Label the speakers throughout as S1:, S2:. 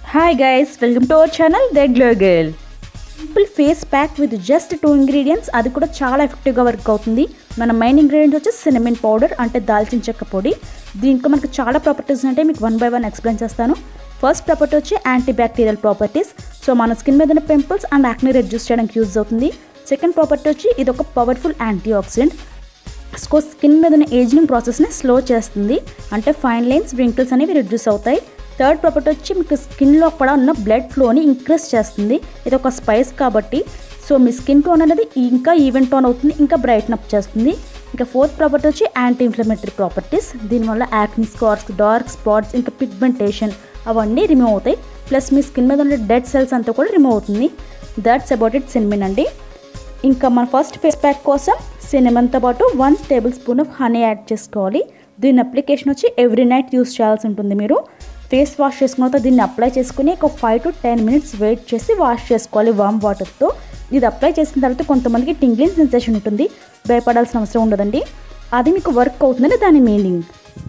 S1: Hi guys, welcome to our channel The Glow Girl. Simple face pack with just 2 ingredients అది కూడా చాలా effective గా work అవుతుంది. మన మెయిన్ ఇంగ్రీడియంట్ వచ్చి సినమన్ పౌడర్ అంటే దాల్చిన చెక్క పొడి. దీనికి మనకు చాలా ప్రాపర్టీస్ ఉంటాయి. మీకు వన్ బై వన్ ఎక్స్ప్లెయిన్ చేస్తాను. ఫస్ట్ ప్రాపర్టీ వచ్చి యాంటీ బ్యాక్టీరియల్ ప్రాపర్టీస్. సో మన స్కిన్ మీద ఉన్న పింపుల్స్ అండ్ యాక్నే రెడ్యూస్ చేయడానికి యూజ్ అవుతుంది. సెకండ్ ప్రాపర్టీ వచ్చి ఇది ఒక పవర్ఫుల్ యాంటీ ఆక్సిడెంట్. స్కిన్ మీద ఉన్న ఏజింగ్ ప్రాసెస్ని స్లో చేస్తుంది. అంటే ఫైన్ లైన్స్ వ్రింకిల్స్ అనేవి రిడ్యూస్ అవుతాయి. థర్డ్ ప్రాపర్టీ వచ్చి మీకు స్కిన్లో కూడా ఉన్న బ్లడ్ ఫ్లోని ఇంక్రీజ్ చేస్తుంది. ఇది ఒక స్పైస్ కాబట్టి సో మీ స్కిన్ టోన్ అనేది ఇంకా ఈవెన్ టోన్ అవుతుంది, ఇంకా బ్రైట్న్ అప్ చేస్తుంది. ఇంకా ఫోర్త్ ప్రాపర్టీ వచ్చి యాంటీ ఇన్ఫ్లమేటరీ ప్రాపర్టీస్. దీనివల్ల యాక్ని స్కార్స్, డార్క్ స్పాట్స్, ఇంకా పిగ్మెంటేషన్ అవన్నీ రిమూవ్ అవుతాయి. ప్లస్ మీ స్కిన్ మీద ఉన్న డెడ్ సెల్స్ అంతా కూడా రిమూవ్ అవుతుంది. దట్స్ అబౌట్ ఇట్ సినమన్ అండి. ఇంకా మన ఫస్ట్ ఫేస్ ప్యాక్ కోసం సినమన్తో పాటు 1 table spoon of honey add చేసుకోవాలి. దీని అప్లికేషన్ వచ్చి ఎవ్రీ నైట్ యూస్ చేయాల్సి ఉంటుంది. మీరు ఫేస్ వాష్ చేసుకున్న తర్వాత దీన్ని అప్లై చేసుకుని ఒక 5 to 10 minutes వెయిట్ చేసి వాష్ చేసుకోవాలి వామ్ వాటర్తో. ఇది అప్లై చేసిన తర్వాత కొంతమందికి టింగ్లింగ్ సెన్సేషన్ ఉంటుంది, భయపడాల్సిన అవసరం ఉండదండి. అది మీకు వర్క్ అవుతుందని దాని మీనింగ్.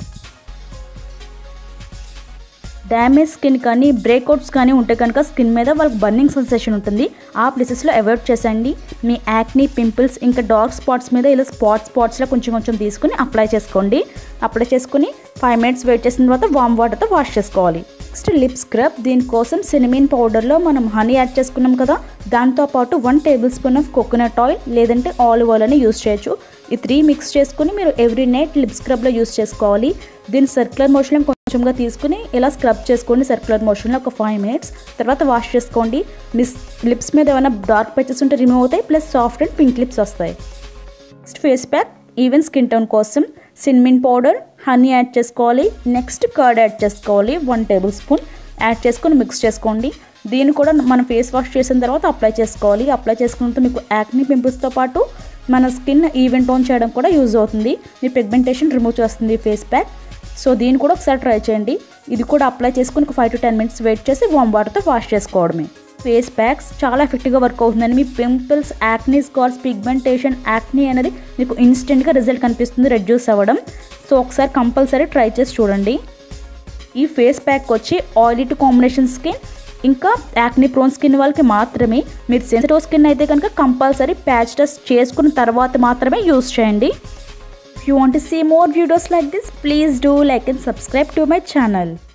S1: డ్యామేజ్ స్కిన్ కానీ బ్రేక్అవుట్స్ కానీ ఉంటే కనుక స్కిన్ మీద వాళ్ళకి బర్నింగ్ సెన్సేషన్ ఉంటుంది. ఆ ప్లేసెస్లో అవాయిడ్ చేసేయండి. మీ యాక్ని, పింపుల్స్, ఇంకా డార్క్ స్పాట్స్ మీద ఇలా స్పాట్స్లో కొంచెం తీసుకుని అప్లై చేసుకోండి. అప్లై చేసుకుని 5 minutes వెయిట్ చేసిన తర్వాత వామ్ వాటర్తో వాష్ చేసుకోవాలి. Next lip scrub. దీనికోసం సినమన్ పౌడర్లో మనం హనీ యాడ్ చేసుకున్నాం కదా, దాంతోపాటు 1 table spoon of coconut oil లేదంటే ఆలివ్ ఆయిల్ అని యూస్ చేయొచ్చు. ఈ 3 మిక్స్ చేసుకుని మీరు ఎవ్రీ నైట్ లిప్ స్క్రబ్లో యూస్ చేసుకోవాలి. దీన్ని సర్క్యులర్ మోషన్లో కొంచెంగా తీసుకుని ఇలా స్క్రబ్ చేసుకోండి సర్క్యులర్ మోషన్లో ఒక 5 minutes. తర్వాత వాష్ చేసుకోండి. మీ లిప్స్ మీద ఏమైనా డార్క్ ప్యాచెస్ ఉంటే రిమూవ్ అవుతాయి, plus soft and pink lips వస్తాయి. Next face pack even skin tone కోసం సినమన్ పౌడర్, హనీ యాడ్ చేసుకోవాలి. నెక్స్ట్ కర్డ్ యాడ్ చేసుకోవాలి. 1 టేబుల్ స్పూన్ యాడ్ చేసుకొని మిక్స్ చేసుకోండి. దీన్ని కూడా మనం ఫేస్ వాష్ చేసిన తర్వాత అప్లై చేసుకోవాలి. అప్లై చేసుకున్న మీకు యాక్ని, పింపుల్స్తో పాటు మన స్కిన్ ఈవెన్ టోన్ చేయడం కూడా యూజ్ అవుతుంది. మీ పిగ్మెంటేషన్ రిమూవ్ చేస్తుంది ఫేస్ ప్యాక్. సో దీన్ని కూడా ఒకసారి ట్రై చేయండి. ఇది కూడా అప్లై చేసుకుని ఒక 5 to 10 minutes వెయిట్ చేసి వామ్ వాటర్తో వాష్ చేసుకోవడమే. ఫేస్ ప్యాక్స్ చాలా ఎఫెక్టివ్గా వర్క్ అవుతుందని మీ pimples, acne scars, pigmentation, acne అనేది మీకు ఇన్స్టెంట్గా రిజల్ట్ కనిపిస్తుంది, రెడ్యూస్ అవ్వడం. సో ఒకసారి కంపల్సరీ ట్రై చేసి చూడండి. ఈ ఫేస్ ప్యాక్ వచ్చి ఆయిలీ టు కాంబినేషన్ స్కిన్, ఇంకా యాక్నీ ప్రోన్ స్కిన్ వాళ్ళకి మాత్రమే. మీరు సెన్సిటివ్ స్కిన్ అయితే కనుక కంపల్సరీ ప్యాచ్ టెస్ట్ చేసుకున్న తర్వాత మాత్రమే యూస్ చేయండి. If you want to see more videos like this, please do like and subscribe to my channel.